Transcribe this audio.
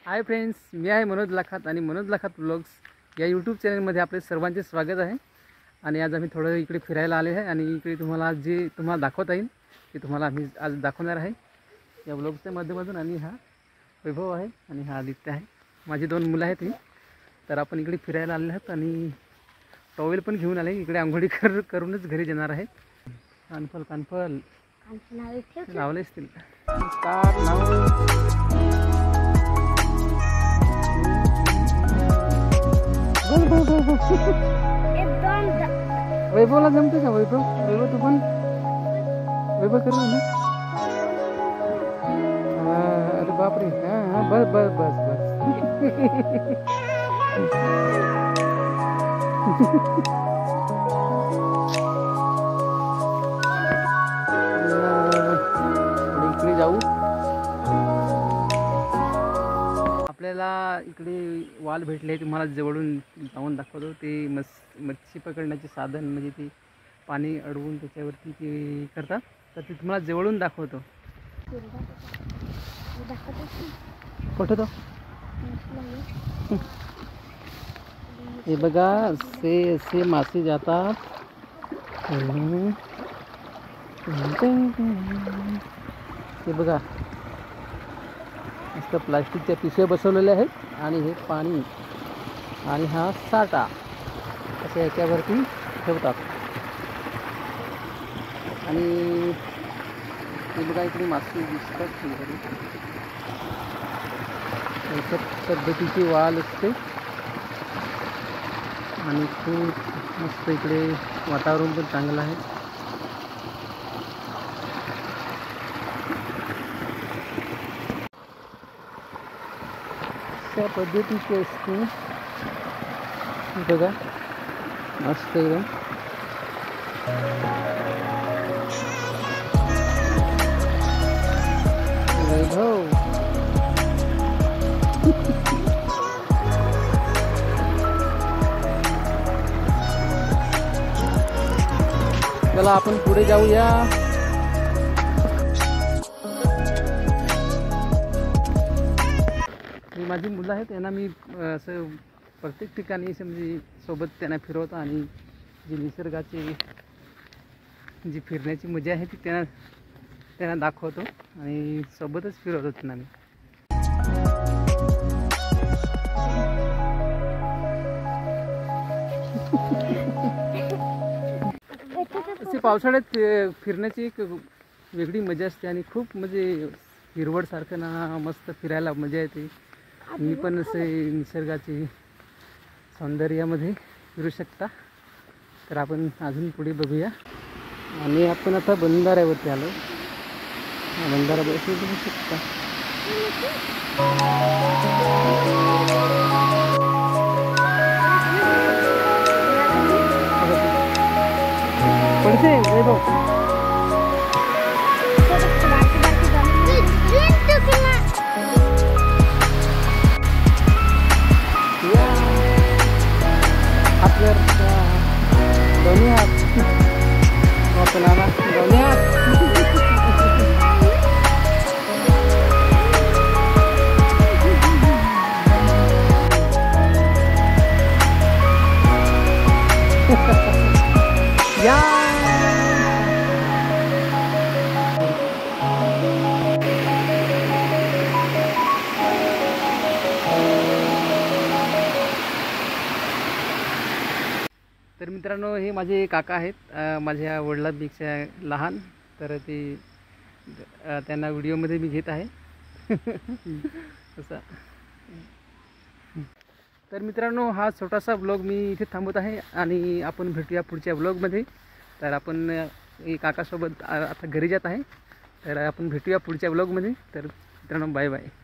Hi friends, मी आहे मनोज लाखात आणि मनोज लाखात व्लॉग्स या यूट्यूब चॅनलमध्ये आपले सर्वांचे स्वागत आहे। आणि आज आम्ही थोडं इकडे फिरायला आले आहे आणि इकडे तुम्हाला आज जे तुम्हाला दाखवता येईल ते तुम्हाला आम्ही आज दाखवणार आहे या व्लॉग्सच्या माध्यमातून। आणि हा वैभव आहे आणि हा आदित्य आहे, माझी दोन मुलं आहेत ही। तर आपण इकडे फिरायला आले आहोत आणि टॉवेल पण घेऊन आले, इकडे आंघोळी करूनच घरी जाणार आहे। कानफल लावले असतील वैभवला जमते का? वैभव तू पण वैभव कर ना। अरे बापरे, हां बस बस बस इकडे जाऊ। आपल्याला इकडे वाल भेटले, तुम्हाला जवळून जाऊन दाखवतो। ते मच्छी पकडण्याचे साधन, म्हणजे ते पाणी अडवून त्याच्यावरती ते करतात, तर ते तुम्हाला जवळून दाखवतो। कुठं तो हे बघा, असे मासे जातात। हे बघा, मस्त प्लास्टिकच्या पिशव्या बसवलेल्या आहेत आणि हे पाणी आणि हा साठा असे याच्यावरती ठेवतात। आणि हे बघा, इकडे मासे दिसतात, अशा पद्धतीची वाल असते आणि खूप मस्त इकडे वातावरण पण चांगलं आहे। त्या पद्धतीची असते बघा, मस्त एकदम। वैभव चला आपण पुढे जाऊया। माझी मुलं आहेत, त्यांना मी असं प्रत्येक ठिकाणी असं म्हणजे सोबत त्यांना फिरवतो आणि जी निसर्गाची जी फिरण्याची मजा आहे ती त्यांना दाखवतो आणि सोबतच फिरवतो त्यांना मी। असे पावसाळ्यात फिरण्याची एक वेगळी मजा असते आणि खूप म्हणजे हिरवळसारखं ना, मस्त फिरायला मजा येते। मी पण असे निसर्गाचे सौंदर्यामध्ये फिरू शकता। तर आपण अजून पुढे बघूया। आणि आपण आता बंधाऱ्यावरती आलो, बंधाऱ्यावरती बघू शकता। पडते वैभव, दोन्ही हात दोन्ही हात या। तर मित्रांनो, हे माझे काका आहेत, माझ्या वडिलांपेक्षा लहान। तर ते त्यांना व्हिडिओमध्ये मी घेत आहे असा। तर मित्रांनो, हा छोटासा ब्लॉग मी इथे थांबवत आहे आणि आपण भेटूया पुढच्या ब्लॉगमध्ये। तर आपण काकासोबत आता घरी जात आहे, तर आपण भेटूया पुढच्या ब्लॉगमध्ये। तर मित्रांनो, बाय बाय।